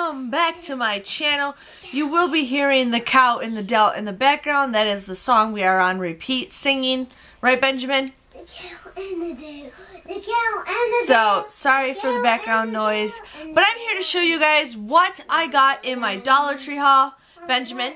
welcome back to my channel. You will be hearing the cow in the dell in the background. That is the song we are on repeat singing. Right, Benjamin? The cow and the dell. The cow and the So, sorry for the background noise. But I'm here to show you guys what I got in my Dollar Tree haul. Benjamin?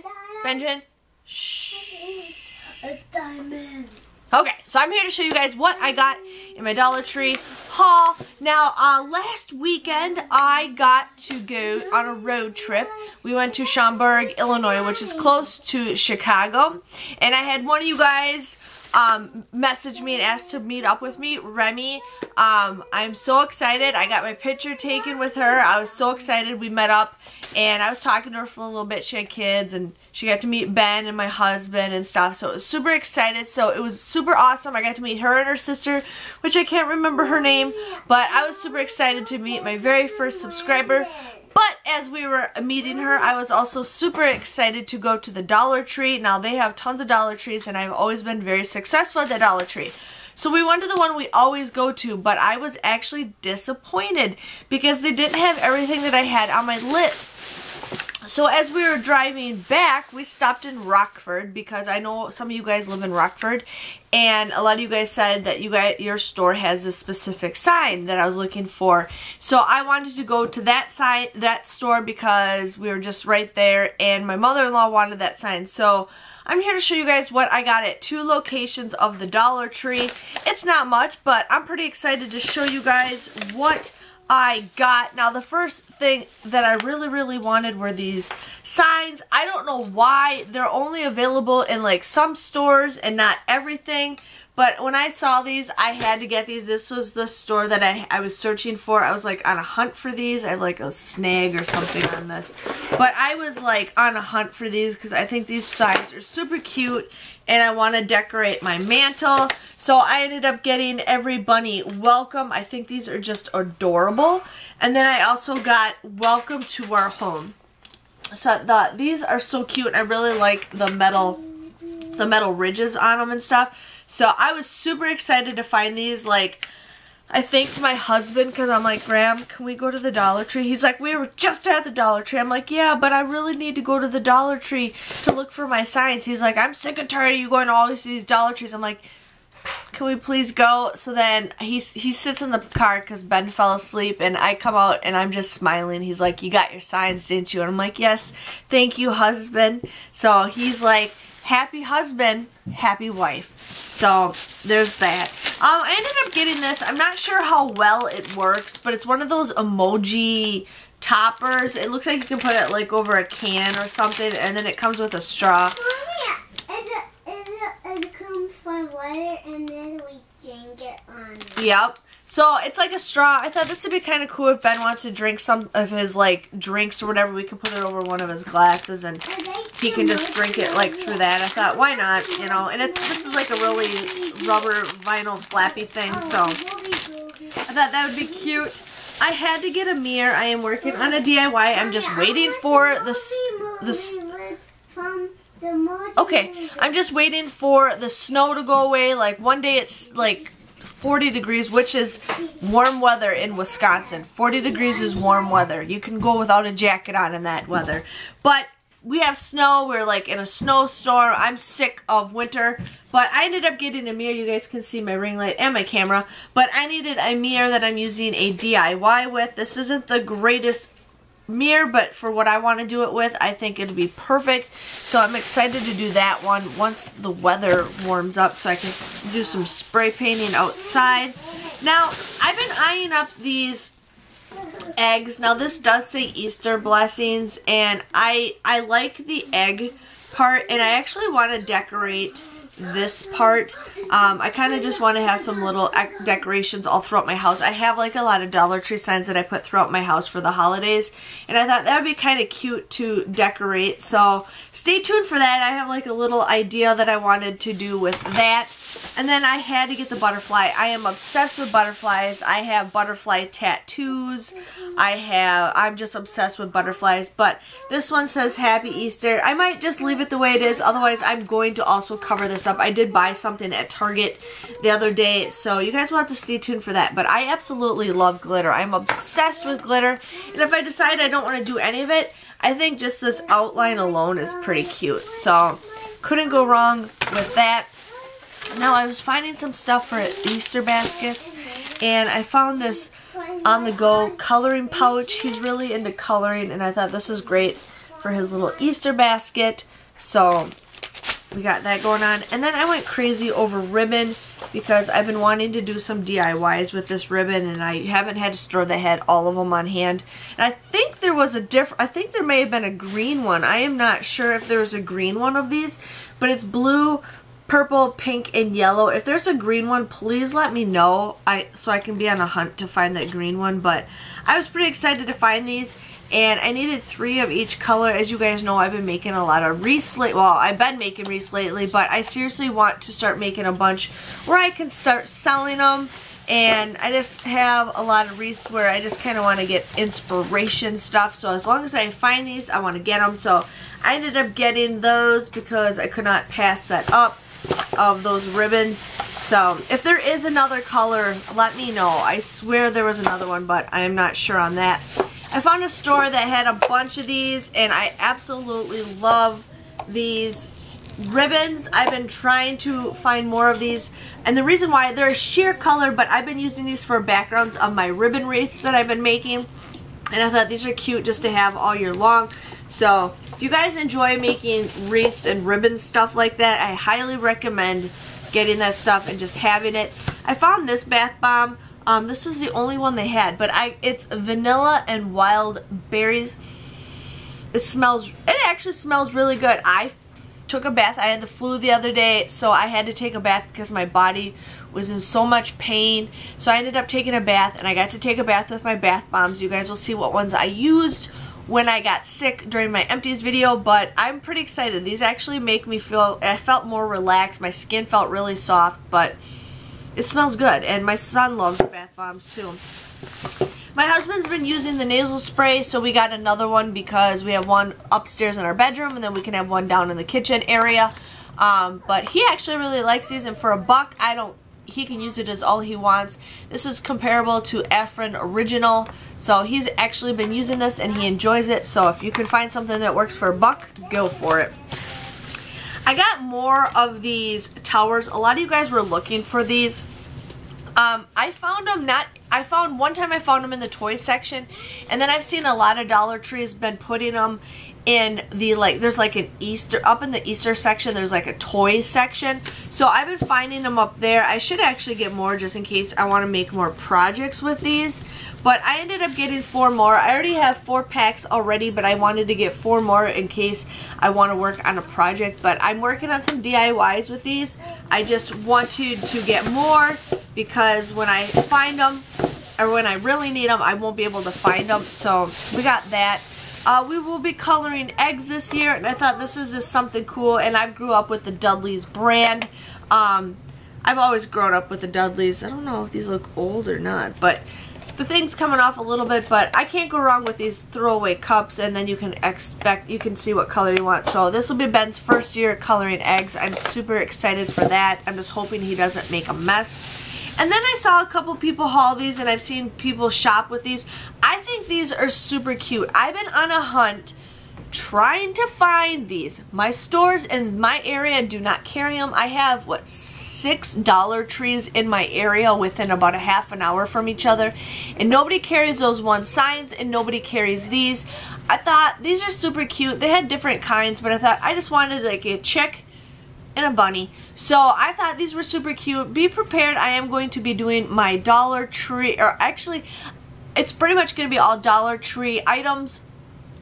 Shh. A diamond. Okay, so I'm here to show you guys what I got in my Dollar Tree haul. Now, last weekend, I got to go on a road trip. We went to Schaumburg, Illinois, which is close to Chicago. And I had one of you guys message me and ask to meet up with me, Remy. I'm so excited. I got my picture taken with her. I was so excited. We met up and I was talking to her for a little bit. She had kids and she got to meet Ben and my husband and stuff. So it was super excited. So it was super awesome. I got to meet her and her sister, which I can't remember her name, but I was super excited to meet my very first subscriber. But as we were meeting her, I was also super excited to go to the Dollar Tree. Now, they have tons of Dollar Trees, and I've always been very successful at the Dollar Tree. So we went to the one we always go to, but I was actually disappointed because they didn't have everything that I had on my list. So as we were driving back, we stopped in Rockford because I know some of you guys live in Rockford, and a lot of you guys said that your store has a specific sign that I was looking for. So I wanted to go to that store because we were just right there, and my mother-in-law wanted that sign. So I'm here to show you guys what I got at two locations of the Dollar Tree. It's not much, but I'm pretty excited to show you guys what I got. Now, the first thing that I really wanted were these signs. I don't know why they're only available in like some stores and not everything, but when I saw these, I had to get these. This was the store that I was searching for. I was like on a hunt for these. I have like a snag or something on this, but I was like on a hunt for these because I think these signs are super cute and I want to decorate my mantle. So I ended up getting Every Bunny Welcome. I think these are just adorable. And then I also got Welcome to Our Home. So these are so cute. I really like the metal ridges on them and stuff. So I was super excited to find these. Like, I thanked my husband because I'm like, Graham, can we go to the Dollar Tree? He's like, we were just at the Dollar Tree. I'm like, yeah, but I really need to go to the Dollar Tree to look for my signs. He's like, I'm sick and tired of you going to all these Dollar Trees. I'm like, can we please go? So then he sits in the car because Ben fell asleep, and I come out and I'm just smiling. He's like, you got your signs, didn't you? And I'm like, yes, thank you, husband. So he's like, happy husband, happy wife. So there's that. I ended up getting this. I'm not sure how well it works, but it's one of those emoji toppers. It looks like you can put it like over a can or something, and then it comes with a straw. It comes from water and then we drink it on it. Yep. So it's like a straw. I thought this would be kind of cool if Ben wants to drink some of his like drinks or whatever. We could put it over one of his glasses and he can just drink it like through that. I thought, why not? You know, and this is like a really rubber vinyl flappy thing. So I thought that would be cute. I had to get a mirror. I am working on a DIY. I'm just waiting for this. Okay, I'm just waiting for the snow to go away. Like one day it's like 40 degrees, which is warm weather in Wisconsin. 40 degrees is warm weather. You can go without a jacket on in that weather. But we have snow. We're like in a snowstorm. I'm sick of winter. But I ended up getting a mirror. You guys can see my ring light and my camera. But I needed a mirror that I'm using a DIY with. This isn't the greatest mirror, but for what I want to do it with, I think it'll be perfect. So I'm excited to do that one once the weather warms up so I can do some spray painting outside. Now, I've been eyeing up these eggs. Now, this does say Easter blessings, and I like the egg part, and I actually want to decorate this part. I kind of just want to have some little decorations all throughout my house. I have like a lot of Dollar Tree signs that I put throughout my house for the holidays, and I thought that would be kind of cute to decorate. So stay tuned for that. I have like a little idea that I wanted to do with that. And then I had to get the butterfly. I am obsessed with butterflies. I have butterfly tattoos. I'm just obsessed with butterflies. But this one says Happy Easter. I might just leave it the way it is. Otherwise, I'm going to also cover this up. I did buy something at Target the other day, so you guys will have to stay tuned for that. But I absolutely love glitter. I'm obsessed with glitter. And if I decide I don't want to do any of it, I think just this outline alone is pretty cute. So, couldn't go wrong with that. Now, I was finding some stuff for Easter baskets, and I found this on-the-go coloring pouch. He's really into coloring, and I thought this is great for his little Easter basket. So, we got that going on. And then I went crazy over ribbon because I've been wanting to do some DIYs with this ribbon, and I haven't had a store that had all of them on hand. And I think there was I think there may have been a green one. I am not sure if there was a green one of these, but it's blue, purple, pink, and yellow. If there's a green one, please let me know so I can be on a hunt to find that green one. But I was pretty excited to find these, and I needed 3 of each color. As you guys know, I've been making a lot of wreaths lately. Well, I've been making wreaths lately, but I seriously want to start making a bunch where I can start selling them. And I just have a lot of wreaths where I just kind of want to get inspiration stuff. So as long as I find these, I want to get them. So I ended up getting those because I could not pass that up, of those ribbons. So if there is another color, let me know. I swear there was another one, but I am not sure on that. I found a store that had a bunch of these, and I absolutely love these ribbons. I've been trying to find more of these, and the reason why, they're a sheer color, but I've been using these for backgrounds of my ribbon wreaths that I've been making, and I thought these are cute just to have all year long. So if you guys enjoy making wreaths and ribbon stuff like that, I highly recommend getting that stuff and just having it. I found this bath bomb. This was the only one they had, but it's vanilla and wild berries. It actually smells really good. I took a bath. I had the flu the other day, so I had to take a bath because my body was in so much pain. So I ended up taking a bath, and I got to take a bath with my bath bombs. You guys will see what ones I used when I got sick during my empties video, but I'm pretty excited. These actually make me feel, I felt more relaxed. My skin felt really soft, but it smells good, and my son loves bath bombs too. My husband's been using the nasal spray, so we got another one because we have one upstairs in our bedroom, and then we can have one down in the kitchen area. But he actually really likes these, and for $1, he can use it as all he wants. This is comparable to Afrin Original, so he's actually been using this and he enjoys it. So if you can find something that works for $1, go for it. I got more of these towers. A lot of you guys were looking for these. I found them one time I found them in the toy section, and then I've seen a lot of Dollar Tree's been putting them in the, there's like an up in the Easter section, there's like a toy section. So I've been finding them up there. I should actually get more just in case I want to make more projects with these. But I ended up getting 4 more. I already have 4 packs already, but I wanted to get 4 more in case I want to work on a project. But I'm working on some DIYs with these. I just wanted to get more because when I find them, or when I really need them, I won't be able to find them. So we got that. We will be coloring eggs this year, and I thought this is just something cool, and I grew up with the Dudley's brand. I've always grown up with the Dudleys. I don't know if these look old or not, but the thing's coming off a little bit, but I can't go wrong with these throwaway cups, and then you can see what color you want. So this will be Ben's first year coloring eggs. I'm super excited for that. I'm just hoping he doesn't make a mess. And then I saw a couple people haul these, and I've seen people shop with these. I think these are super cute. I've been on a hunt trying to find these. My stores in my area do not carry them. I have, 6 Dollar Trees in my area within about a half an hour from each other, and nobody carries those one signs, and nobody carries these. I thought these are super cute. They had different kinds, but I thought I just wanted like a chick and a bunny. So I thought these were super cute. Be prepared, I am going to be doing my Dollar Tree, or actually it's pretty much going to be all Dollar Tree items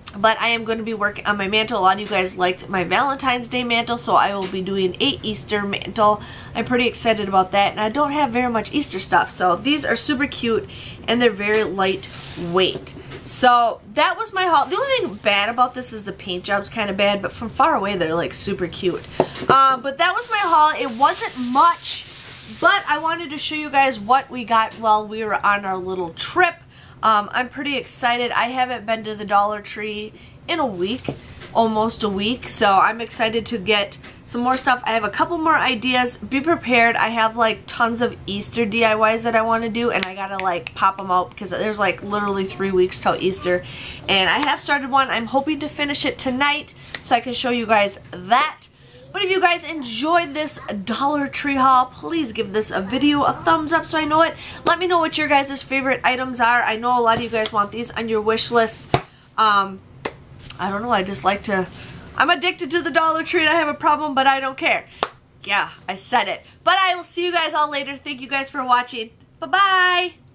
But I am going to be working on my mantle. A lot of you guys liked my Valentine's Day mantle, so I will be doing a Easter mantle. I'm pretty excited about that, and I don't have very much Easter stuff. So these are super cute, and they're very lightweight. So that was my haul. The only thing bad about this is the paint job's kind of bad, but from far away they're like super cute. But that was my haul. It wasn't much, but I wanted to show you guys what we got while we were on our little trip. I'm pretty excited. I haven't been to the Dollar Tree in a week, almost a week, so I'm excited to get some more stuff. I have a couple more ideas. Be prepared. I have like tons of Easter DIYs that I want to do, and I gotta like pop them out because there's like literally 3 weeks till Easter, and I have started one. I'm hoping to finish it tonight so I can show you guys that. But if you guys enjoyed this Dollar Tree haul, please give this a video a thumbs up so I know it. Let me know what your guys' favorite items are. I know a lot of you guys want these on your wish list. I don't know, I just like to... I'm addicted to the Dollar Tree and I have a problem, but I don't care. Yeah, I said it. But I will see you guys all later. Thank you guys for watching. Bye-bye!